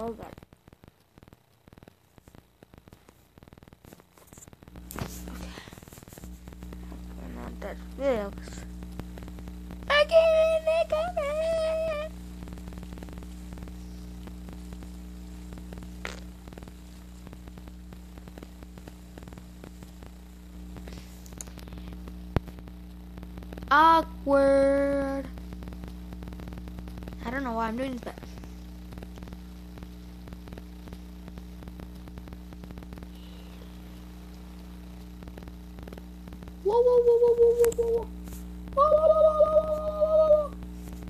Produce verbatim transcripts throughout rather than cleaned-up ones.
Oh god. Okay. We're not that big. I can't make it. Awkward. I don't know why I'm doing this, but whoa, whoa, whoa, whoa, whoa, whoa, whoa, whoa, whoa, whoa, whoa, whoa, whoa, whoa.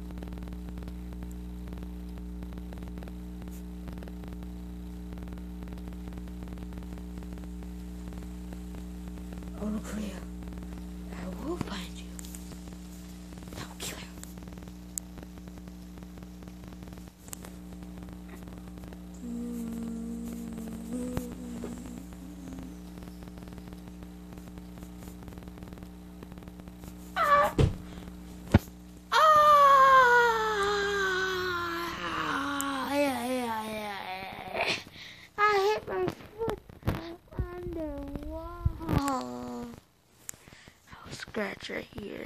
Oh, look for you. I will find you. Don't kill you. Ah! Ah! Yeah, yeah, yeah. I hit my foot on the wall. I'll scratch right here.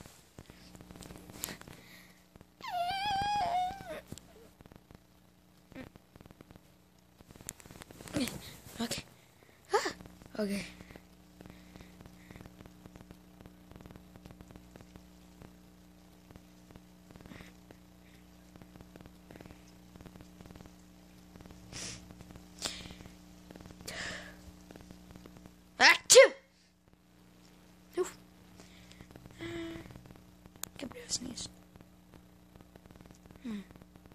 Okay. Ah, okay. Ah, two. Oof. Uh, Give me a sneeze. Hmm.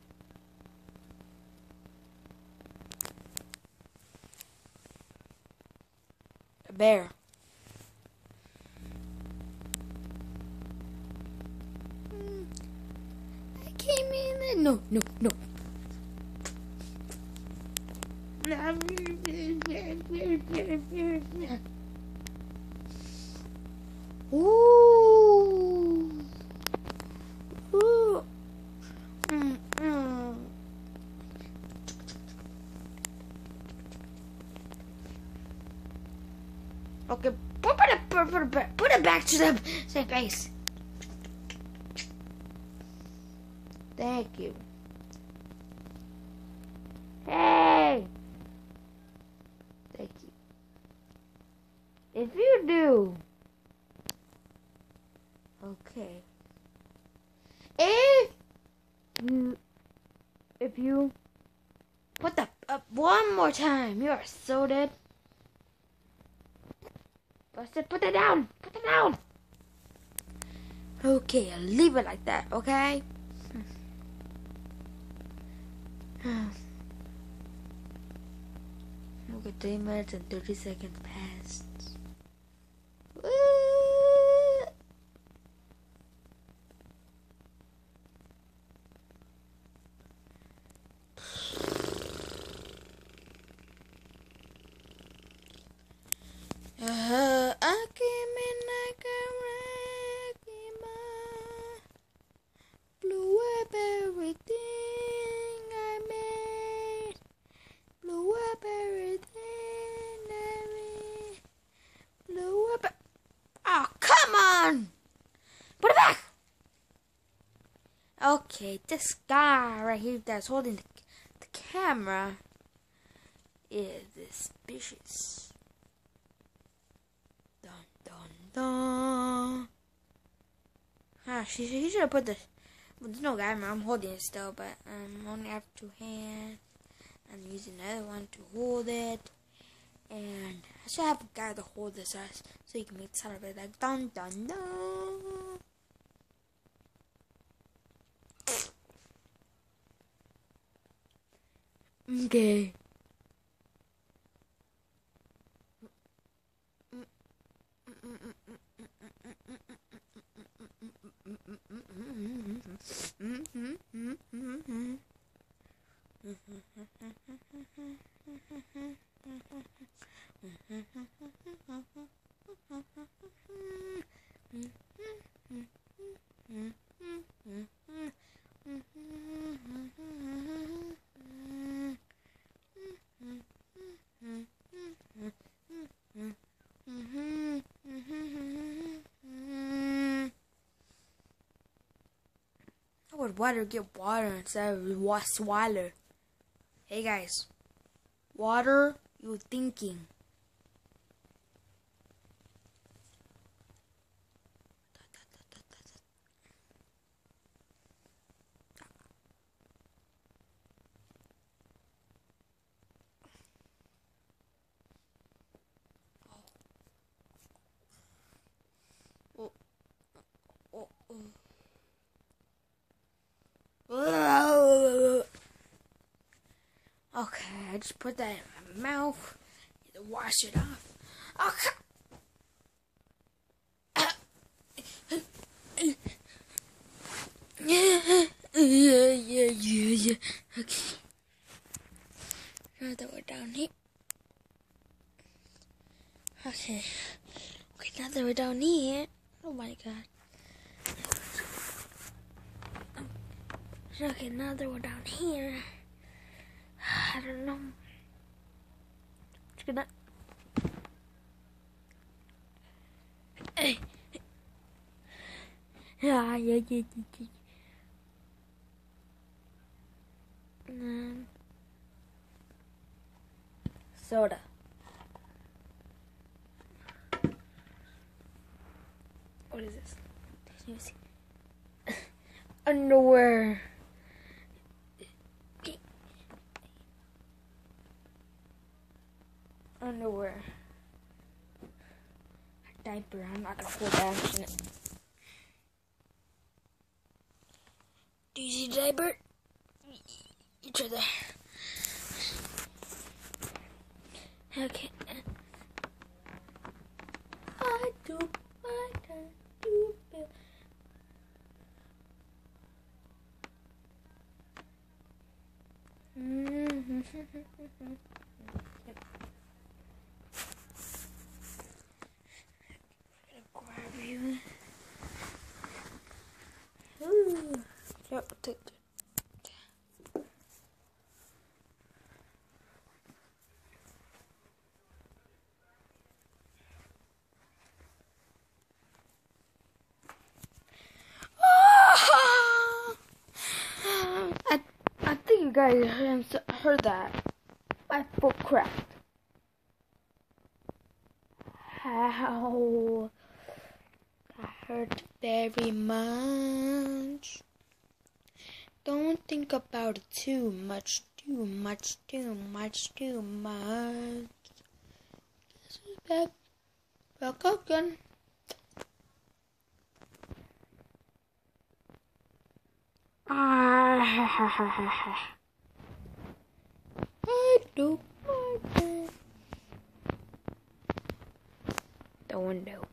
A bear. Hmm. I came in and no, no, no. Ooh. Ooh. Mm, mm. Okay, put it, put it, back, put it back to the same base. Thank you. Hey. Thank you. If you do. Okay. If you, if you, put the up one more time, you are so dead. Busted, put it down. Put it down. Okay, I'll leave it like that. Okay. Okay, three minutes and thirty seconds passed. Woo! Uh, I came in like a wrecking ball, blew up everything I made, blew up everything I made, blew up. Oh, come on! Put it back! Okay, this guy right here that's holding the, the camera is suspicious. Dun dun dun. Ah, she, he should have put the. Well, there's no camera. I'm holding it still, but um, only have two hands. I'm using the other one to hold it, and I should have a guy to hold this us so you can make sound of it like dun dun dun. Okay. water, get water instead of wa- swallow. Hey guys, water, you thinking. Oh, oh, oh. Okay, I just put that in my mouth. Need to wash it off. Okay. Yeah, yeah, yeah, yeah, yeah. Okay. Now that we're down here. Okay. Okay, now that we're down here. Oh my god. Okay, now that we're down here. I don't know. Just gonna. Hey. Yeah, yeah, yeah, yeah, yeah. Um, soda. What is this? Let me see. Underwear. Underwear. Diaper. I'm not gonna hold action. Do you see the diaper? You try that. Okay. I do. I can do it. Mm-hmm. Grab you. Ooh. Yep, take it. I I think you guys heard, heard that. My foot cracked. How? I hurt very much. Don't think about it too much, too much, too much, too much. This is back. Back again. Ah, I do my best. The window.